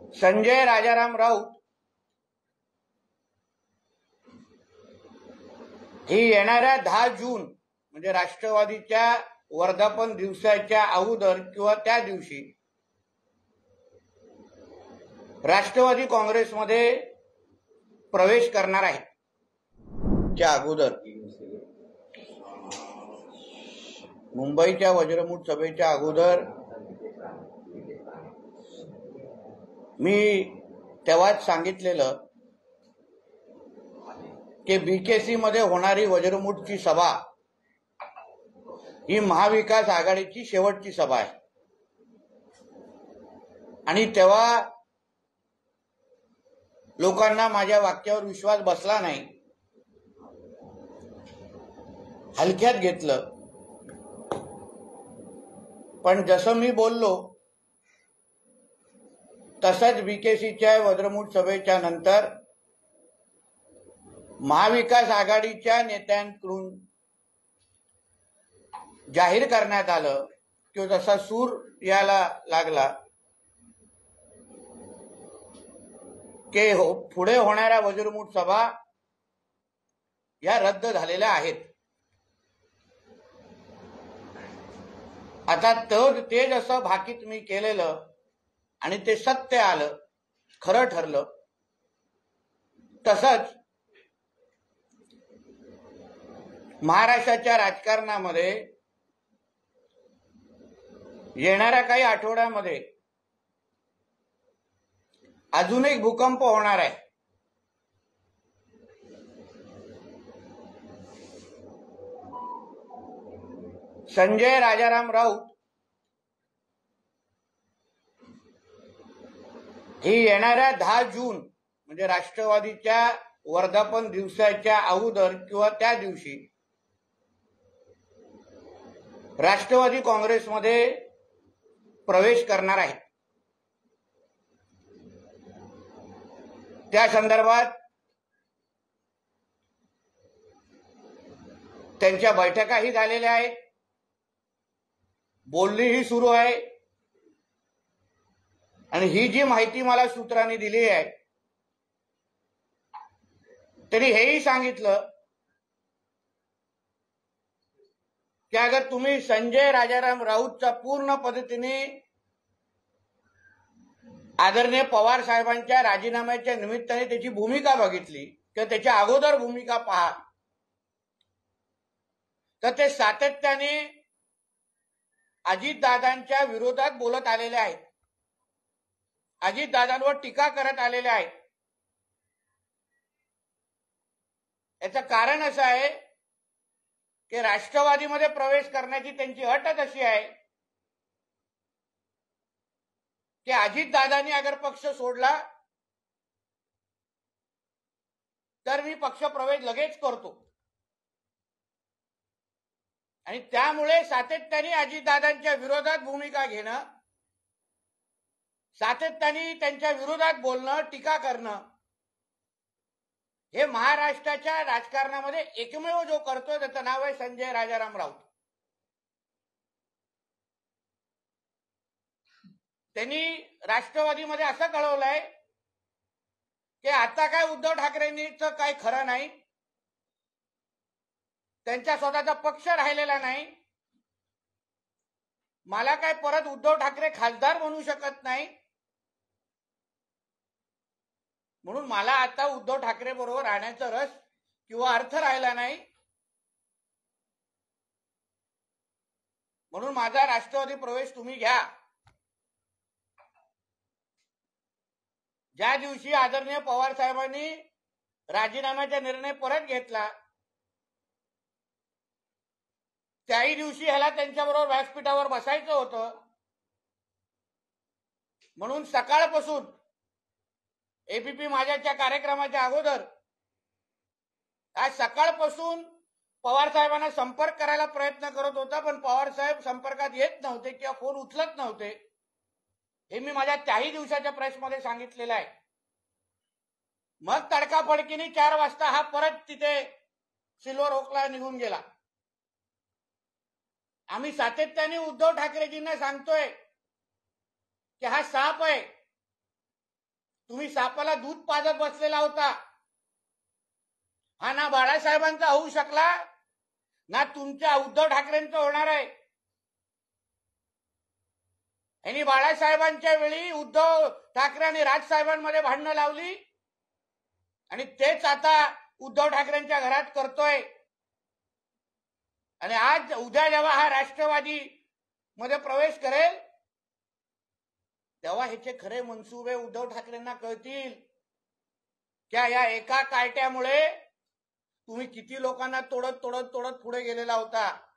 संजय राजाराम राऊत ही येणाऱ्या 10 जून म्हणजे राष्ट्रवादीच्या वर्धापन दिवसाच्या अगोदर किंवा त्या दिवशी राष्ट्रवादी काँग्रेसमध्ये प्रवेश करणार आहे. त्या अगोदर मुंबईच्या वज्रमूठ सभेच्या अगोदर मी तेव्हाच सांगितलेलं की बीकेसी मध्ये होणारी वज्रमूठची सभा ही महाविकास आघाडीची शेवटची सभा आहे. आणि तेव्हा लोकांना माझ्या वाक्यावर विश्वास बसला नाही, हलक्यात घेतलं. पण जसं मी बोललो तसंच बीकेसीच्या वज्रमूठ सभेच्या नंतर महाविकास आघाडीच्या नेत्यांकडून जाहीर करण्यात आलं किंवा तसा सूर यायला लागला की पुढे होणाऱ्या वज्रमूठ सभा या रद्द झालेल्या आहेत. आता ते जसं भाकीत मी केलेलं आणि ते सत्य आलं, खरं ठरलं, तसंच महाराष्ट्राच्या राजकारणामध्ये येणाऱ्या काही आठवड्यामध्ये अजून एक भूकंप होणार आहे. संजय राजाराम राऊत ही येणाऱ्या 10 जून म्हणजे राष्ट्रवादीच्या वर्धापन दिवसाच्या अगोदर किंवा त्या दिवशी राष्ट्रवादी काँग्रेसमध्ये प्रवेश करणार आहे. त्या संदर्भात त्यांच्या बैठकाही झालेल्या आहेत, बोलणीही सुरू आहे. आणि ही जी माहिती मला सूत्रांनी दिली आहे त्यांनी हेही सांगितलं की अगर तुम्ही संजय राजाराम राऊतचा पूर्ण पद्धतीने आदरणीय पवार साहेबांच्या राजीनाम्याच्या निमित्ताने त्याची भूमिका बघितली किंवा त्याच्या अगोदर भूमिका पहा तर ते सातत्याने अजितदादांच्या विरोधात बोलत आलेले आहेत, अजितदादांवर टीका करत आलेले आहेत. याचं कारण असं आहे की राष्ट्रवादीमध्ये प्रवेश करण्याची त्यांची अटच अशी आहे की अजितदादांनी अगर पक्ष सोडला तर मी पक्ष प्रवेश लगेच करतो. आणि त्यामुळे सातत्याने अजितदादांच्या विरोधात भूमिका घेणं, सातत्याने त्यांच्या विरोधात बोलणं, टीका करणं हे महाराष्ट्राच्या राजकारणामध्ये एकमेव जो करतो त्याचं नाव आहे संजय राजाराम राऊत. त्यांनी राष्ट्रवादीमध्ये असं कळवलंय की आता काय उद्धव ठाकरेंचं काही खरं नाही, त्यांच्या स्वतःचा पक्ष राहिलेला नाही, मला काय परत उद्धव ठाकरे खासदार बनवू शकत नाही, म्हणून मला आता उद्धव ठाकरे बरोबर राहण्याचा रस किंवा अर्थ राहिला नाही, म्हणून माझा राष्ट्रवादी प्रवेश तुम्ही घ्या. ज्या दिवशी आदरणीय पवार साहेबांनी राजीनाम्याचा निर्णय परत घेतला त्याही दिवशी ह्याला त्यांच्याबरोबर व्यासपीठावर बसायचं होतं. म्हणून सकाळपासून एबीपी माझ्याच्या कार्यक्रमाच्या अगोदर आज सकाळपासून पवार साहेबांना संपर्क करायला प्रयत्न करत होता, पण पवार साहेब संपर्कात येत नव्हते किंवा फोन उचलत नव्हते. हे मी माझ्या त्याही दिवसाच्या प्रेसमध्ये सांगितलेलं आहे. मग तडकाफडकीने 4 वाजता हा परत तिथे सिल्वर ओकला निघून गेला. आम्ही सातत्याने उद्धव ठाकरेजींना सांगतोय की हा साप आहे, तुम्ही सापाला दूध पाजत बसलेला होता. हा ना बाळासाहेबांचा होऊ शकला ना तुमच्या उद्धव ठाकरेंचं होणार आहे. यांनी बाळासाहेबांच्या वेळी उद्धव ठाकरे आणि राजसाहेबांमध्ये भांडणं लावली आणि तेच आता उद्धव ठाकरेंच्या घरात करतोय. आणि आज उद्या जेव्हा हा राष्ट्रवादी मध्ये प्रवेश करेल तेव्हा ह्याचे खरे मनसुबे उद्धव ठाकरेंना कळतील. त्या या एका कार्ट्यामुळे तुम्ही किती लोकांना तोडत तोडत तोडत पुढे गेलेला होता.